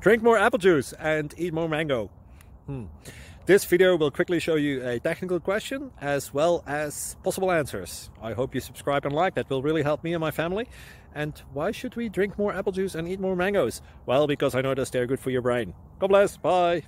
Drink more apple juice and eat more mango. This video will quickly show you a technical question as well as possible answers. I hope you subscribe and like. That will really help me and my family. And why should we drink more apple juice and eat more mangoes? Well, because I noticed they're good for your brain. God bless. Bye.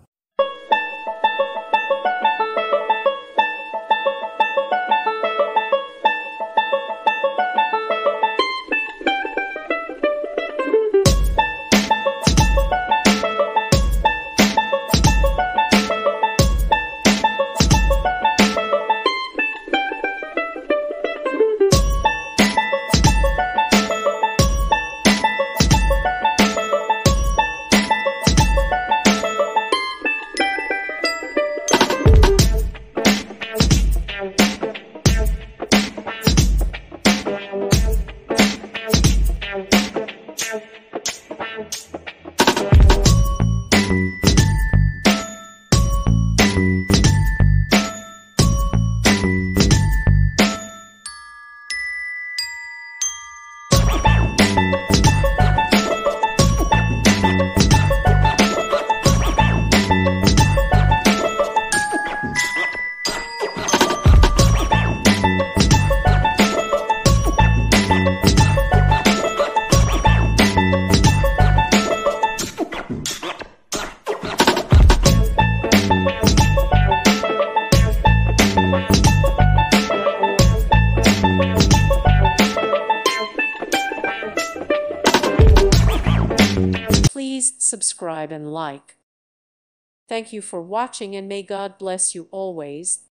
Please subscribe and like. Thank you for watching, and may God bless you always.